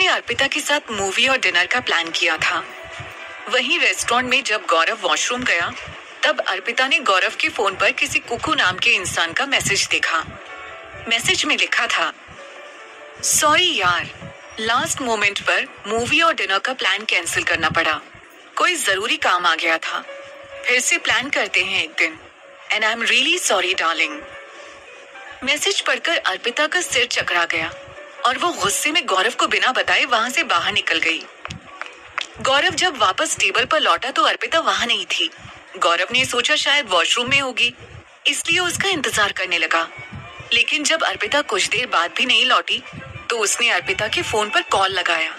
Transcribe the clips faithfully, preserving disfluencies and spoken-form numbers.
ने अर्पिता के साथ मूवी और डिनर का प्लान किया था। वहीं रेस्टोरेंट में जब गौरव वॉशरूम गया, तब अर्पिता ने गौरव के फोन पर किसी कुकू नाम के इंसान का मैसेज देखा। मैसेज में लिखा था, सॉरी यार, लास्ट मोमेंट पर मूवी और डिनर का प्लान कैंसिल करना पड़ा। कोई जरूरी काम आ गया था। फिर से प्लान करते हैं एक दिन। And I am really sorry darling. Message पढ़कर अर्पिता का सिर चकरा गया और वो गुस्से में गौरव को बिना बताए वहां से बाहर निकल गई। गौरव जब वापस टेबल पर लौटा तो अर्पिता वहां नहीं थी। गौरव ने सोचा शायद वॉशरूम में होगी, इसलिए उसका इंतजार करने लगा। लेकिन जब अर्पिता कुछ देर बाद भी नहीं लौटी, तो उसने अर्पिता के फोन पर कॉल लगाया।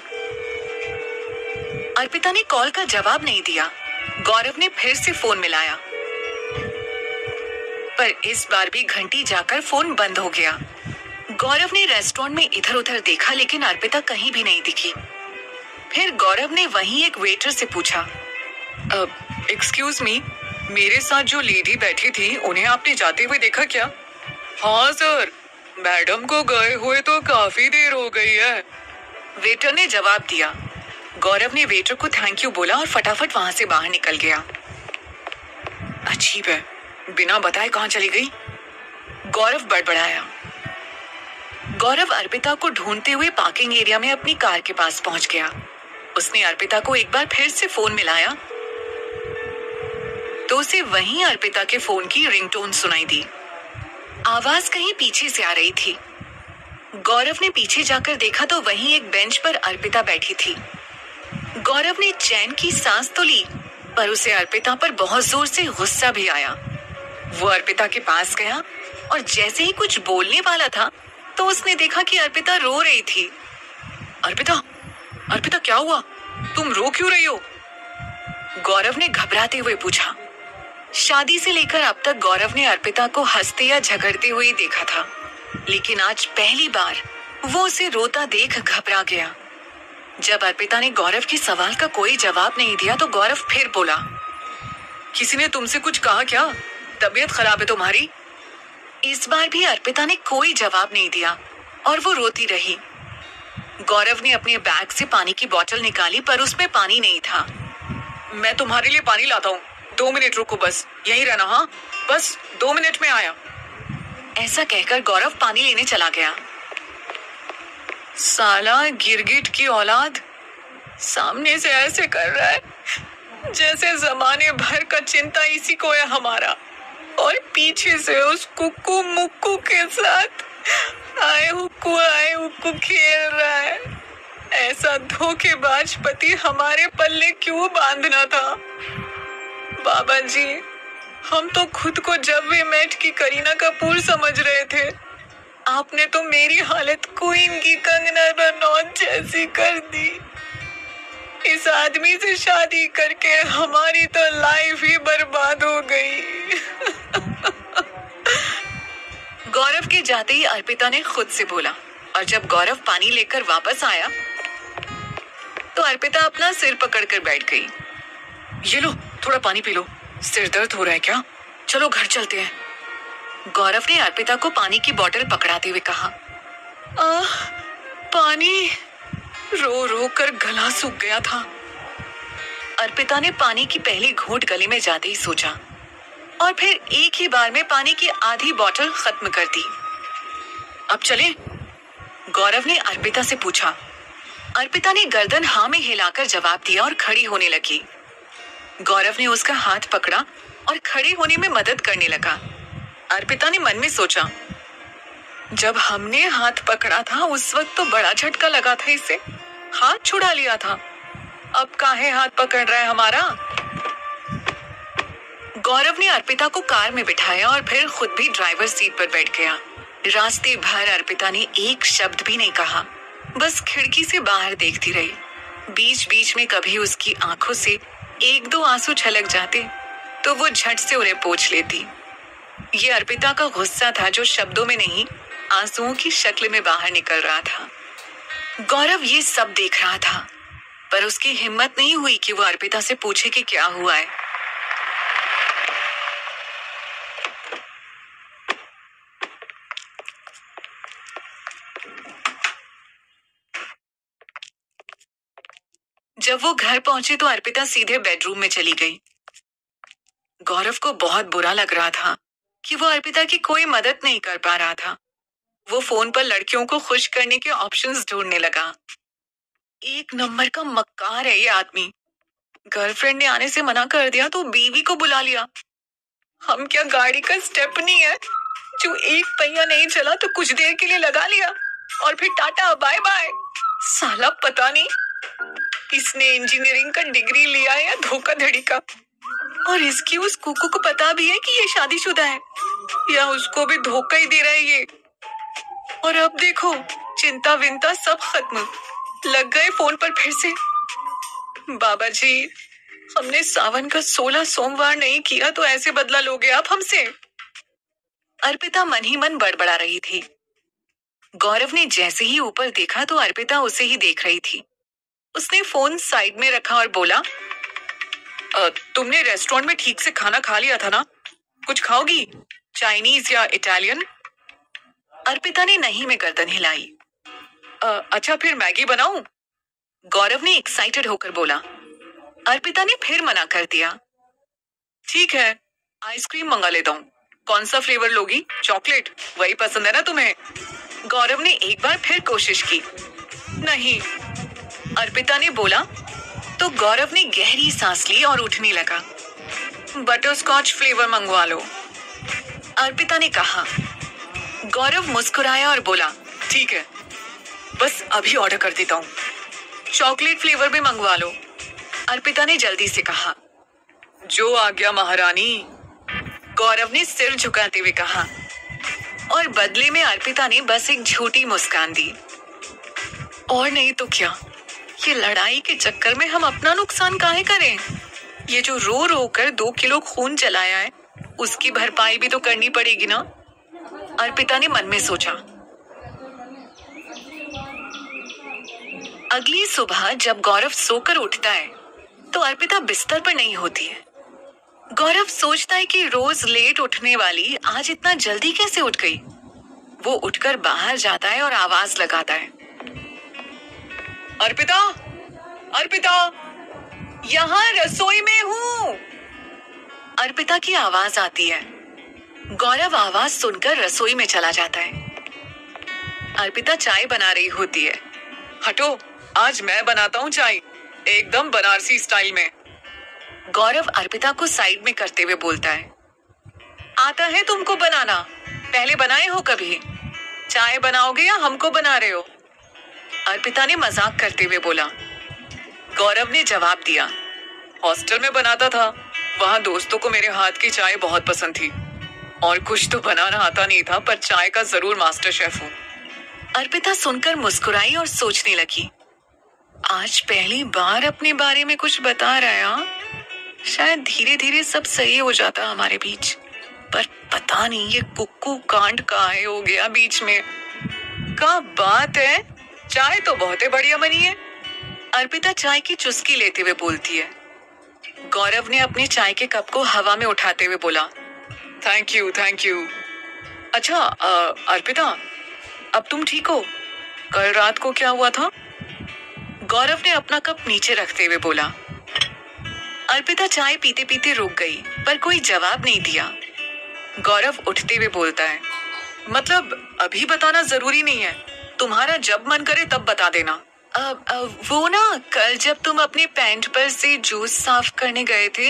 अर्पिता ने कॉल का जवाब नहीं दिया। गौरव ने फिर से फोन मिलाया, पर इस बार भी घंटी जाकर फोन बंद हो गया। गौरव ने रेस्टोरेंट में इधर उधर देखा, लेकिन अर्पिता कहीं भी नहीं दिखी। फिर गौरव ने वहीं एक वेटर से पूछा, एक्सक्यूज मी, मेरे साथ जो लेडी बैठी थी उन्हें आपने जाते हुए देखा क्या? हाँ सर, मैडम को गए हुए तो काफी देर हो गई है, वेटर ने जवाब दिया। गौरव ने वेटर को थैंक यू बोला और फटाफट वहां से बाहर निकल गया। अजीब है, बिना बताए कहां चली गई? गौरव बड़बड़ाया। गौरव अर्पिता को ढूंढते हुए पार्किंग एरिया में अपनी कार के पास पहुंच गया। उसने अर्पिता को एक बार फिर से फोन मिलाया, तो उसे वहीं अर्पिता के फोन की रिंगटोन सुनाई दी। आवाज कहीं पीछे से आ रही थी। गौरव ने पीछे जाकर देखा तो वहीं एक बेंच पर अर्पिता बैठी थी। गौरव ने चैन की सांस तो ली, पर उसे अर्पिता पर बहुत जोर से गुस्सा भी आया। वो अर्पिता के पास गया और जैसे ही कुछ बोलने वाला था, तो उसने देखा कि अर्पिता रो रही थी। अर्पिता, अर्पिता क्या हुआ? तुम रो क्यों रही हो? गौरव ने घबराते हुए पूछा। शादी से लेकर अब तक गौरव ने अर्पिता को हंसते या झगड़ते हुए देखा था, लेकिन आज पहली बार वो उसे रोता देख घबरा गया। जब अर्पिता ने गौरव के सवाल का कोई जवाब नहीं दिया, तो गौरव फिर बोला, किसी ने तुमसे कुछ कहा क्या? तबीयत खराब है तुम्हारी? इस बार भी अर्पिता ने कोई जवाब नहीं दिया और वो रोती रही। गौरव ने अपने बैग से पानी की बोतल निकाली, पर उसमें पानी नहीं था। मैं तुम्हारे लिए पानी लाता हूँ, दो मिनट रुको, बस यहीं रहना। हाँ, बस दो मिनट में आया। ऐसा कहकर गौरव पानी लेने चला गया। साला गिरगिट की औलाद सामने से ऐसे कर रहा है जैसे जमाने भर का चिंता इसी को है हमारा, और पीछे से उस कुक्कू मुक्कू के साथ आए हुक्कू आए हुक्कू खेल रहा है। ऐसा धोखेबाज पति हमारे पल्ले क्यों बांधना था? बाबा जी, हम तो खुद को जब वे मेट की करीना कपूर समझ रहे थे, आपने तो मेरी हालत क्वीन की कंगना रनौत जैसी कर दी। इस आदमी से शादी करके हमारी तो लाइफ ही बर्बाद हो गई। गौरव के जाते ही अर्पिता ने खुद से बोला, और जब गौरव पानी लेकर वापस आया, तो अर्पिता अपना सिर पकड़कर बैठ गई। ये लो, थोड़ा पानी पी लो। सिर दर्द हो रहा है क्या? चलो घर चलते हैं। गौरव ने अर्पिता को पानी की बोतल पकड़ाते हुए कहा। आह, पानी। रो रो कर गला सूख गया था। अर्पिता ने पानी की पहली घूंट गले में जाते ही सोचा, और फिर एक ही बार में पानी की आधी बोतल खत्म कर दी। अब चले? गौरव ने अर्पिता से पूछा। अर्पिता ने गर्दन हाँ में हिलाकर जवाब दिया और खड़ी होने लगी। गौरव ने उसका हाथ पकड़ा और खड़े होने में मदद करने लगा। अर्पिता ने मन में सोचा, जब हमने हाथ पकड़ा था उस वक्त तो बड़ा झटका लगा था इसे, हाथ छुड़ा लिया था। अब काहे हाथ पकड़ रहा है हमारा? गौरव ने अर्पिता को कार में बिठाया और फिर खुद भी ड्राइवर सीट पर बैठ गया। रास्ते भर अर्पिता ने एक शब्द भी नहीं कहा, बस खिड़की से बाहर देखती रही। बीच बीच में कभी उसकी आंखों से एक दो आंसू छलक जाते, तो वो झट से उन्हें पोंछ लेती। ये अर्पिता का गुस्सा था जो शब्दों में नहीं, आंसुओं की शक्ल में बाहर निकल रहा था। गौरव ये सब देख रहा था, पर उसकी हिम्मत नहीं हुई कि वो अर्पिता से पूछे कि क्या हुआ है। जब वो घर पहुंचे तो अर्पिता सीधे बेडरूम में चली गई। गौरव को बहुत बुरा लग रहा था कि वो अर्पिता की कोई मदद नहीं कर पा रहा था। वो फोन पर लड़कियों को खुश करने के ऑप्शंस ढूंढने लगा। एक नंबर का मक्कार है ये आदमी। गर्लफ्रेंड ने आने से मना कर दिया तो बीवी को बुला लिया। हम क्या गाड़ी का स्टेप नहीं है जो एक पहिया नहीं चला तो कुछ देर के लिए लगा लिया और फिर टाटा बाय बाय। साला पता नहीं इसने इंजीनियरिंग का डिग्री लिया है या धोखाधड़ी का, और इसकी उस कुकू को पता भी है कि ये शादीशुदा है, या उसको भी धोखा ही दे रहा है ये। और अब देखो चिंता विंता सब खत्म, लग गए फोन पर फिर से। बाबा जी, हमने सावन का सोलह सोमवार नहीं किया तो ऐसे बदला लोगे आप हमसे? अर्पिता मन ही मन बड़बड़ा रही थी। गौरव ने जैसे ही ऊपर देखा तो अर्पिता उसे ही देख रही थी। उसने फोन साइड में रखा और बोला, तुमने रेस्टोरेंट में ठीक से खाना खा लिया था ना? कुछ खाओगी, चाइनीज या इटालियन? अर्पिता ने नहीं में गर्दन हिलाई। अच्छा फिर मैगी बनाऊं? गौरव ने एक्साइटेड होकर बोला। अर्पिता ने फिर मना कर दिया। ठीक है, आइसक्रीम मंगा लेता हूँ। कौन सा फ्लेवर लोगी? चॉकलेट, वही पसंद है ना तुम्हें? गौरव ने एक बार फिर कोशिश की। नहीं, अर्पिता ने बोला तो गौरव ने गहरी सांस ली और उठने लगा। बटर स्कॉच फ्लेवर मंगवा लो, अर्पिता ने कहा। गौरव मुस्कुराया और बोला, ठीक है, बस अभी ऑर्डर कर देता हूँ। चॉकलेट फ्लेवर भी मंगवा लो, अर्पिता ने जल्दी से कहा। जो आ गया महारानी, गौरव ने सिर झुकाते हुए कहा, और बदले में अर्पिता ने बस एक झूठी मुस्कान दी। और नहीं तो क्या, ये लड़ाई के चक्कर में हम अपना नुकसान काहे करें? ये जो रो रो कर दो किलो खून जलाया है उसकी भरपाई भी तो करनी पड़ेगी ना, अर्पिता ने मन में सोचा। अगली सुबह जब गौरव सोकर उठता है तो अर्पिता बिस्तर पर नहीं होती है। गौरव सोचता है कि रोज लेट उठने वाली आज इतना जल्दी कैसे उठ गई। वो उठकर बाहर जाता है और आवाज लगाता है, अर्पिता, अर्पिता, यहाँ रसोई में हूँ। अर्पिता की आवाज आती है। गौरव आवाज सुनकर रसोई में चला जाता है। अर्पिता चाय बना रही होती है। हटो, आज मैं बनाता हूँ चाय, एकदम बनारसी स्टाइल में, गौरव अर्पिता को साइड में करते हुए बोलता है। आता है तुमको बनाना? पहले बनाए हो कभी? चाय बनाओगे या हमको बना रहे हो? अर्पिता ने मजाक करते हुए बोला। गौरव ने जवाब दिया, हॉस्टल में बनाता था, वहां दोस्तों को मेरे हाथ की चाय बहुत पसंद थी, और कुछ तो बनाना आता नहीं था पर चाय का जरूर मास्टर शेफ हूँ। अर्पिता सुनकर मुस्कुराई और सोचने लगी, आज पहली बार अपने बारे में कुछ बता रहा है। शायद धीरे धीरे सब सही हो जाता हमारे बीच, पर पता नहीं ये कुक्कू कांड काहे हो गया बीच में। क्या बात है, चाय तो बहुत ही बढ़िया बनी है, अर्पिता चाय की चुस्की लेते हुए बोलती है। गौरव ने अपने चाय के कप को हवा में उठाते हुए बोला, थैंक यू थैंक यू। अच्छा अर्पिता, अब तुम ठीक हो? कल रात को क्या हुआ था? गौरव ने अपना कप नीचे रखते हुए बोला। अर्पिता चाय पीते पीते रुक गई पर कोई जवाब नहीं दिया। गौरव उठते हुए बोलता है, मतलब अभी बताना जरूरी नहीं है, तुम्हारा जब मन करे तब बता देना। अब अब वो ना, कल जब तुम अपने पैंट पर से जूस साफ करने गए थे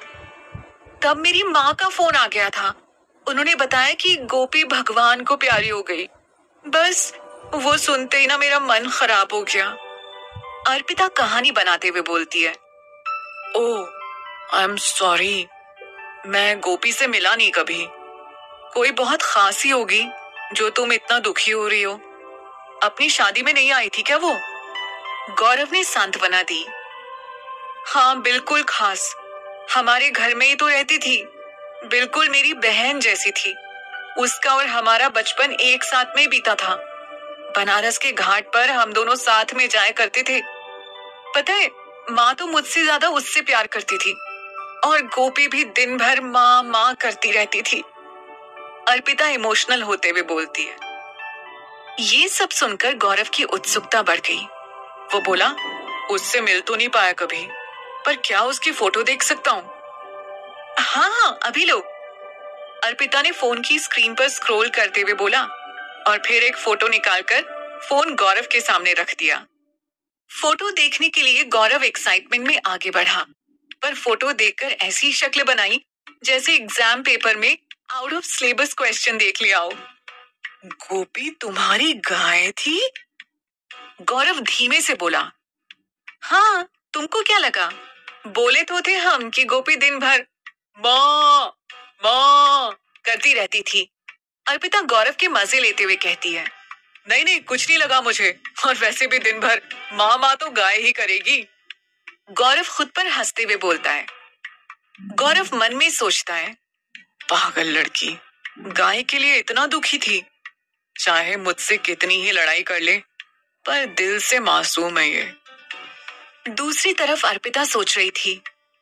तब मेरी माँ का फोन आ गया था। उन्होंने बताया कि गोपी भगवान को प्यारी हो गई। बस वो सुनते ही ना मेरा मन खराब हो गया, अर्पिता कहानी बनाते हुए बोलती है। ओह, आई एम सॉरी, मैं गोपी से मिला नहीं कभी। कोई बहुत खास ही होगी जो तुम इतना दुखी हो रही हो। अपनी शादी में नहीं आई थी क्या वो? गौरव ने सांत्वना दी। हाँ बिल्कुल खास, हमारे घर में ही तो रहती थी, बिल्कुल मेरी बहन जैसी थी। उसका और हमारा बचपन एक साथ में बीता था। बनारस के घाट पर हम दोनों साथ में जाया करते थे। पता है, माँ तो मुझसे ज्यादा उससे प्यार करती थी, और गोपी भी दिन भर माँ माँ करती रहती थी, अर्पिता इमोशनल होते हुए बोलती है। ये सब सुनकर गौरव की उत्सुकता बढ़ गई। वो बोला, उससे मिल तो नहीं पाया कभी, पर क्या उसकी फोटो देख सकता हूँ? हाँ हाँ, अभी लो। अर्पिता ने फोन की स्क्रीन पर स्क्रॉल करते हुए बोला और फिर एक फोटो निकालकर फोन गौरव के सामने रख दिया। फोटो देखने के लिए गौरव एक्साइटमेंट में आगे बढ़ा, पर फोटो देखकर ऐसी शक्ल बनाई जैसे एग्जाम पेपर में आउट ऑफ सिलेबस क्वेश्चन देख लिया हो। गोपी तुम्हारी गाय थी? गौरव धीमे से बोला। हाँ, तुमको क्या लगा? बोले तो थे हम कि गोपी दिन भर माँ माँ करती रहती थी। अर्पिता गौरव के मजे लेते हुए कहती है। नहीं नहीं, कुछ नहीं लगा मुझे, और वैसे भी दिन भर माँ माँ तो गाय ही करेगी। गौरव खुद पर हंसते हुए बोलता है। गौरव मन में सोचता है, पागल लड़की, गाय के लिए इतना दुखी थी। चाहे मुझसे कितनी ही लड़ाई कर ले, पर दिल से मासूम है ये। दूसरी तरफ अर्पिता सोच रही थी,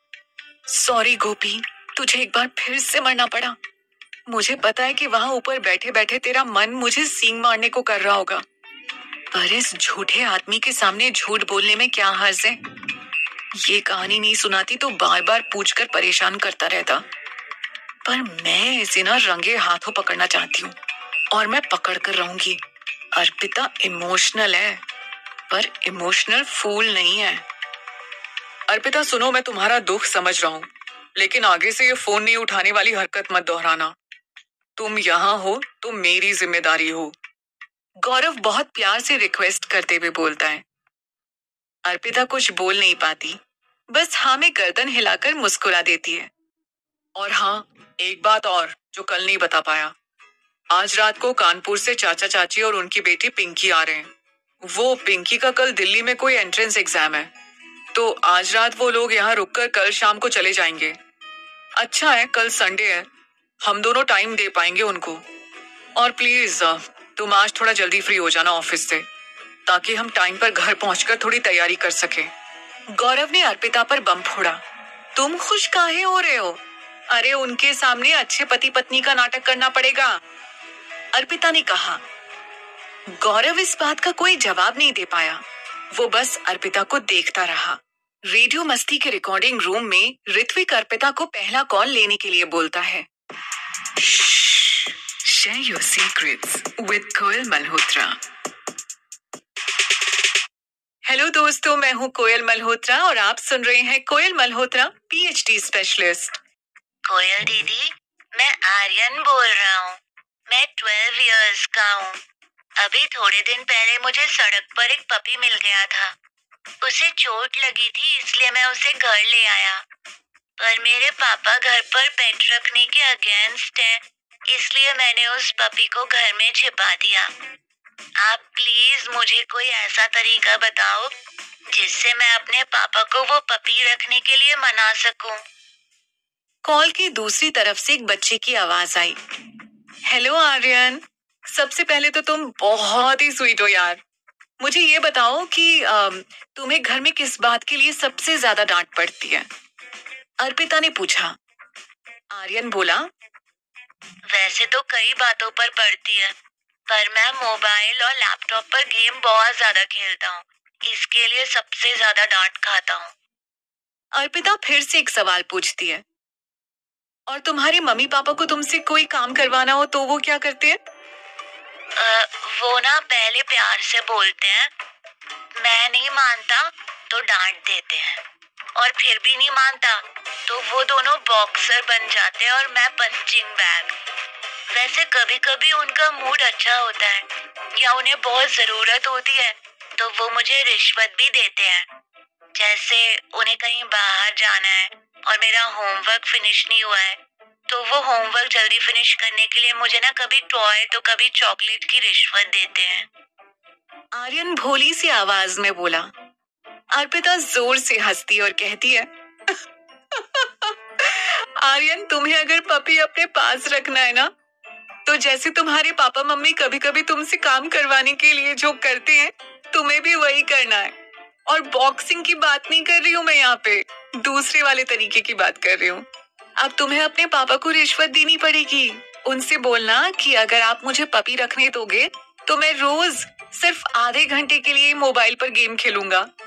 सॉरी गोपी, तुझे एक बार फिर से मरना पड़ा। मुझे पता है कि वहां ऊपर बैठे बैठे तेरा मन मुझे सींग मारने को कर रहा होगा, पर इस झूठे आदमी के सामने झूठ बोलने में क्या हर्ज है? ये कहानी नहीं सुनाती तो बार बार पूछकर परेशान करता रहता, पर मैं इसे ना रंगे हाथों पकड़ना चाहती हूँ, और मैं पकड़ कर रहूंगी। अर्पिता इमोशनल है, पर इमोशनल फूल नहीं है। अर्पिता सुनो, मैं तुम्हारा दुख समझ रहा हूँ, लेकिन आगे से ये फोन नहीं उठाने वाली हरकत मत दोहराना। तुम यहाँ हो तो मेरी जिम्मेदारी हो। गौरव बहुत प्यार से रिक्वेस्ट करते हुए बोलता है। अर्पिता कुछ बोल नहीं पाती, बस हाँ में गर्दन हिलाकर मुस्कुरा देती है। और हाँ, एक बात और जो कल नहीं बता पाया। आज रात को कानपुर से चाचा चाची और उनकी बेटी पिंकी आ रहे हैं। वो पिंकी का कल दिल्ली में कोई एंट्रेंस एग्जाम है, तो आज रात वो लोग यहाँ रुककर कल शाम को चले जाएंगे। अच्छा है, कल संडे है, हम दोनों टाइम दे पाएंगे उनको। और प्लीज तुम आज थोड़ा जल्दी फ्री हो जाना ऑफिस से, ताकि हम टाइम पर घर पहुंचकर थोड़ी तैयारी कर सके। गौरव ने अर्पिता पर बम फोड़ा। तुम खुश काहे हो रहे हो? अरे उनके सामने अच्छे पति पत्नी का नाटक करना पड़ेगा, अर्पिता ने कहा। गौरव इस बात का कोई जवाब नहीं दे पाया, वो बस अर्पिता को देखता रहा। रेडियो मस्ती के रिकॉर्डिंग रूम में ऋत्विक अर्पिता को पहला कॉल लेने के लिए बोलता है। Share your secrets with Koyal Malhotra. Hello दोस्तों, मैं हूँ कोयल मल्होत्रा और आप सुन रहे हैं कोयल मल्होत्रा पीएचडी स्पेशलिस्ट। कोयल दीदी, मैं आर्यन बोल रहा हूँ। मैं ट्वेल्व इयर्स का हूँ। अभी थोड़े दिन पहले मुझे सड़क पर एक पपी मिल गया था। उसे चोट लगी थी, इसलिए मैं उसे घर ले आया, पर मेरे पापा घर पर पेट रखने के अगेंस्ट हैं, इसलिए मैंने उस पपी को घर में छिपा दिया। आप प्लीज मुझे कोई ऐसा तरीका बताओ जिससे मैं अपने पापा को वो पपी रखने के लिए मना सकूं। कॉल की दूसरी तरफ से एक बच्चे की आवाज आई। हेलो आर्यन, सबसे पहले तो तुम बहुत ही स्वीट हो यार। मुझे ये बताओ कि आ, तुम्हें घर में किस बात के लिए सबसे ज्यादा डांट पड़ती है? अर्पिता ने पूछा। आर्यन बोला, वैसे तो कई बातों पर पड़ती है, पर मैं मोबाइल और लैपटॉप पर गेम बहुत ज्यादा खेलता हूँ, इसके लिए सबसे ज्यादा डांट खाता हूँ। अर्पिता फिर से एक सवाल पूछती है। और तुम्हारे मम्मी पापा को तुमसे कोई काम करवाना हो तो वो क्या करते हैं? आ, वो ना पहले प्यार से बोलते हैं, मैं नहीं मानता तो डांट देते हैं, और फिर भी नहीं मानता तो वो दोनों बॉक्सर बन जाते हैं और मैं पंचिंग बैग। वैसे कभी कभी उनका मूड अच्छा होता है या उन्हें बहुत जरूरत होती है तो वो मुझे रिश्वत भी देते हैं। जैसे उन्हें कहीं बाहर जाना है और मेरा होमवर्क फिनिश नहीं हुआ है, तो वो होमवर्क जल्दी फिनिश करने के लिए मुझे ना कभी टॉय तो कभी चॉकलेट की रिश्वत देते हैं। आर्यन भोली सी आवाज में बोला। अर्पिता जोर से हंसती और कहती है, आर्यन, तुम्हें अगर पपी अपने पास रखना है ना, तो जैसे तुम्हारे पापा मम्मी कभी कभी तुमसे काम करवाने के लिए जो करते हैं, तुम्हें भी वही करना है। और बॉक्सिंग की बात नहीं कर रही हूँ मैं, यहाँ पे दूसरे वाले तरीके की बात कर रही हूँ। अब तुम्हें अपने पापा को रिश्वत देनी पड़ेगी। उनसे बोलना कि अगर आप मुझे पपी रखने दोगे तो मैं रोज सिर्फ आधे घंटे के लिए मोबाइल पर गेम खेलूंगा।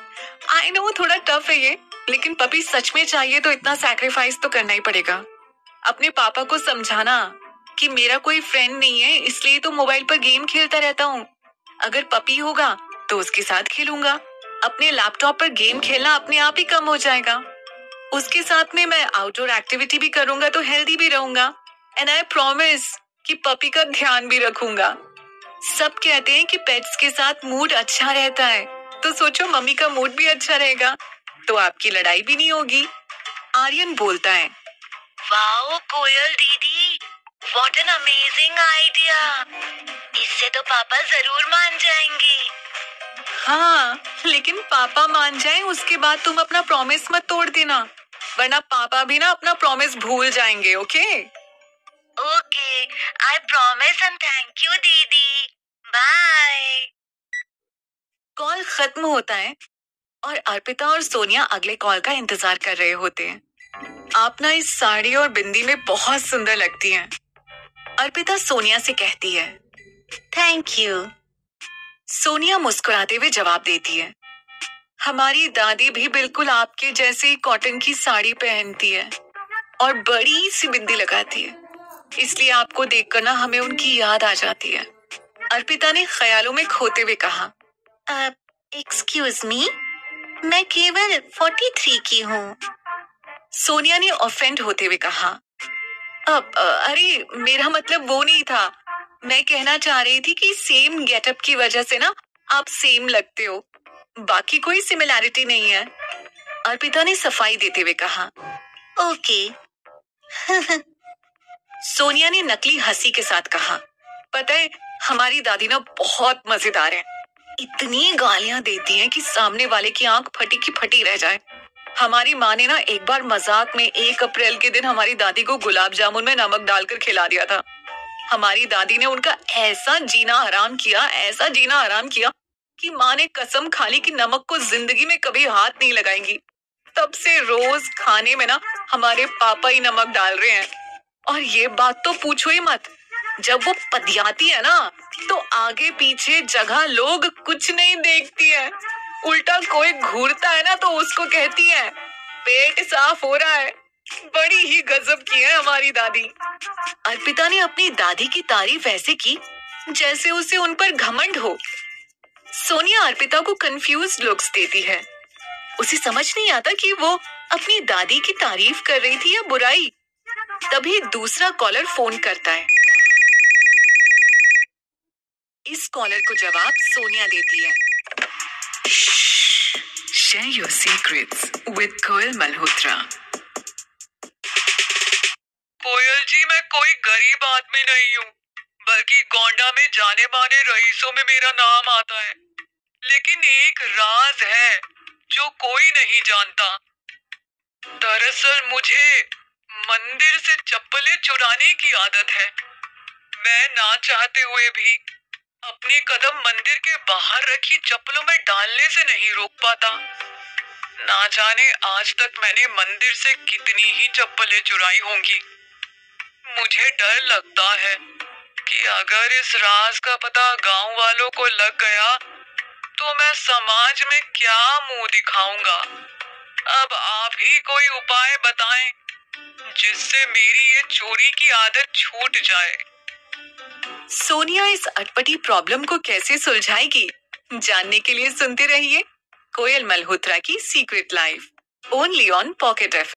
आई नो थोड़ा टफ है ये, लेकिन पपी सच में चाहिए तो इतना सैक्रिफाइस तो करना ही पड़ेगा। अपने पापा को समझाना कि मेरा कोई फ्रेंड नहीं है, इसलिए तो मोबाइल पर गेम खेलता रहता हूँ। अगर पपी होगा तो उसके साथ खेलूंगा। अपने लैपटॉप पर गेम खेलना अपने आप ही कम हो जाएगा। उसके साथ में मैं आउटडोर एक्टिविटी भी करूंगा तो हेल्दी भी रहूंगा। एंड आई प्रॉमिस कि पपी का ध्यान भी रखूंगा। सब कहते हैं कि पेट्स के साथ मूड अच्छा रहता है, तो सोचो मम्मी का मूड भी अच्छा रहेगा तो आपकी लड़ाई भी नहीं होगी। आर्यन बोलता है, वाओ कोयल दीदी, व्हाट एन अमेजिंग आइडिया। इससे तो पापा जरूर मान जाएंगे। हाँ, लेकिन पापा मान जाएं उसके बाद तुम अपना प्रॉमिस मत तोड़ देना, वरना पापा भी ना अपना प्रॉमिस भूल जाएंगे। Okay okay, I promise and thank you दीदी, बाय। कॉल खत्म होता है और अर्पिता और सोनिया अगले कॉल का इंतजार कर रहे होते हैं। आप ना इस साड़ी और बिंदी में बहुत सुंदर लगती हैं। अर्पिता सोनिया से कहती है, थैंक यू। सोनिया मुस्कुराते हुए जवाब देती है, हमारी दादी भी बिल्कुल आपके जैसे ही कॉटन की साड़ी पहनती है और बड़ी सी बिंदी लगाती है, इसलिए आपको देखकर ना हमें उनकी याद आ जाती है। अर्पिता ने ख्यालों में खोते हुए कहा, एक्सक्यूज मी, मैं केवल तैंतालीस की हूँ। सोनिया ने ऑफेंड होते हुए कहा, अब अरे मेरा मतलब वो नहीं था, मैं कहना चाह रही थी कि सेम गेटअप की वजह से ना आप सेम लगते हो, बाकी कोई सिमिलैरिटी नहीं है। अर्पिता ने सफाई देते हुए कहा, ओके। सोनिया ने नकली हंसी के साथ कहा, पता है हमारी दादी ना बहुत मजेदार है, इतनी गालियां देती हैं कि सामने वाले की आंख फटी की फटी रह जाए। हमारी माँ ने ना एक बार मजाक में एक अप्रैल के दिन हमारी दादी को गुलाब जामुन में नमक डालकर खिला दिया था। हमारी दादी ने उनका ऐसा जीना हराम किया, ऐसा जीना हराम किया कि माँ ने कसम खा ली कि नमक को जिंदगी में कभी हाथ नहीं लगाएंगी। तब से रोज खाने में ना हमारे पापा ही नमक डाल रहे हैं। और ये बात तो पूछो ही मत, जब वो पदियाती है ना तो आगे पीछे जगह लोग कुछ नहीं देखती है, उल्टा कोई घूरता है ना तो उसको कहती है पेट साफ हो रहा है। बड़ी ही गजब की है हमारी दादी। अर्पिता ने अपनी दादी की तारीफ ऐसे की जैसे उसे उन पर घमंड हो। सोनिया अर्पिता को कंफ्यूज लुक्स देती है, उसे समझ नहीं आता कि वो अपनी दादी की तारीफ कर रही थी या बुराई। तभी दूसरा कॉलर फोन करता है। इस कॉलर को जवाब सोनिया देती है। Share your secrets with कोयल मल्होत्रा। कोयल जी, मैं कोई गरीब आदमी नहीं हूँ, बल्कि गोंडा में जाने माने रईसों में मेरा नाम आता है। लेकिन एक राज है जो कोई नहीं जानता। दरअसल मुझे मंदिर से चप्पलें चुराने की आदत है। मैं ना चाहते हुए भी अपने कदम मंदिर के बाहर रखी चप्पलों में डालने से नहीं रोक पाता। ना जाने आज तक मैंने मंदिर से कितनी ही चप्पलें चुराई होंगी। मुझे डर लगता है कि अगर इस राज का पता गांव वालों को लग गया तो मैं समाज में क्या मुंह दिखाऊंगा। अब आप ही कोई उपाय बताएं जिससे मेरी ये चोरी की आदत छूट जाए। सोनिया इस अटपटी प्रॉब्लम को कैसे सुलझाएगी, जानने के लिए सुनते रहिए कोयल मल्होत्रा की secret life, only on pocket F.